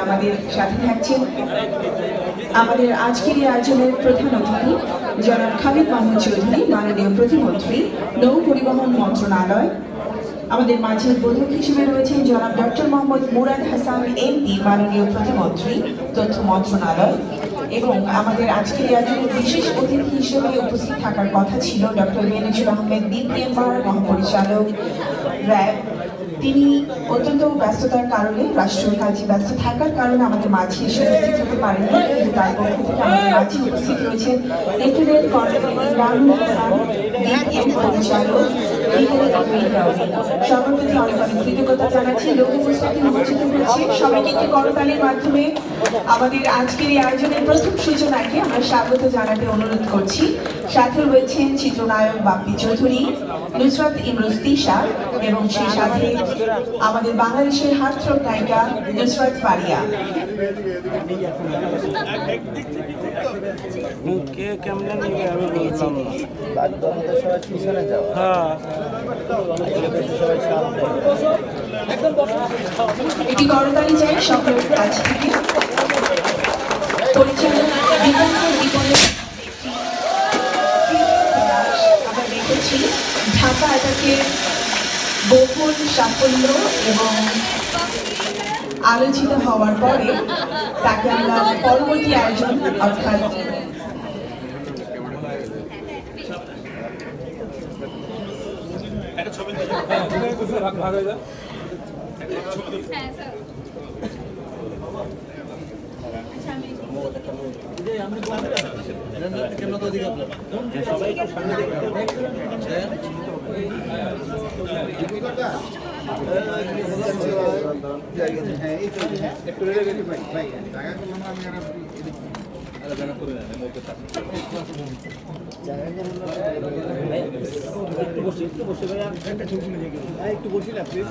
আমাদের সাথে থাকছেন আমাদের আজকের এই আয়োজনের প্রধান অতিথি জনাব খালিদ মাহমুদ চৌধুরী, মাননীয় প্রতিমন্ত্রী, নৌ পরিবহন মন্ত্রণালয়। আমাদের মাঝে উদ্বোধক হিসেবে রয়েছেন জনাব ডক্টর মোহাম্মদ মুরাদ হাসান এমপি, মাননীয় প্রতিমন্ত্রী, তথ্য মন্ত্রণালয়। এবং আমাদের আজকের আয়োজনের বিশেষ অতিথি হিসেবে উপস্থিত থাকার কথা ছিল ডক্টর বেনজির আহমেদ বিপিএমআর, মহাপরিচালক, র্যাব। তিনি অত্যন্ত ব্যস্ততার কারণে, রাষ্ট্রীয় কাজে ব্যস্ত থাকার কারণে আমাদের মাঝে এসে উপস্থিত হতে পারেননি, কিন্তু তার পক্ষ থেকে আমাদের মাঝে উপস্থিত রয়েছেন lieutenant colonel Imranul Hasan, BPM পরিচালক। সর্বপ্রতি অনেক অনেক কৃতজ্ঞতা জানাচ্ছি। লোক উপস্থিতি উন্মোচিত হয়েছে, সবাইকে একটি করতালির মাধ্যমে আমাদের আজকের এই আয়োজনের প্রথম সূচনাকে আমরা স্বাগত জানাতে অনুরোধ করছি। সাথে রয়েছেন চিত্রনায়ক বাপ্পি চৌধুরী, নুসরাত ইমরোজ তিশা এবং সেই সাথে আমাদের বাংলাদেশের হার্টথ্রব নায়িকা নুসরাত ফারিয়া। একটি করতালি চাই সকলের কাছ থেকে। পরিচালক আমরা দেখেছি ঢাকা এটাকে বহুল সাফল্য এবং আলোচিত হওয়ার পরে তাকে আমরা পরবর্তী আয়োজন অর্থাৎ একটু বসিলা প্লিজ।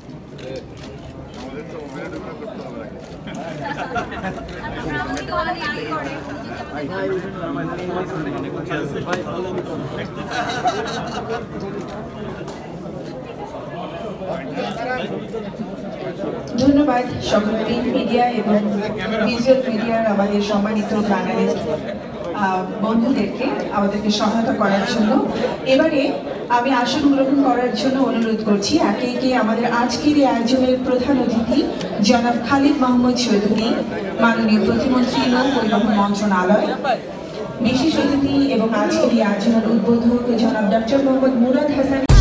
ধন্যবাদ সকল প্রিন্ট মিডিয়া এবং ভিজুয়াল মিডিয়ার আমাদের সম্মানিত জার্নালিস্ট বন্ধুদেরকে আমাদেরকে সহায়তা করার জন্য। এবারে আমি আসন গ্রহণ করার জন্য অনুরোধ করছি একে একে আমাদের আজকের এই আয়োজনের প্রধান অতিথি জনাব খালিদ মাহমুদ চৌধুরী, মাননীয় প্রতিমন্ত্রী, নৌ পরিবহন মন্ত্রণালয়। বিশেষ অতিথি এবং আজকের এই আয়োজনের উদ্বোধক জনাব ডক্টর মোহাম্মদ মুরাদ হাসান।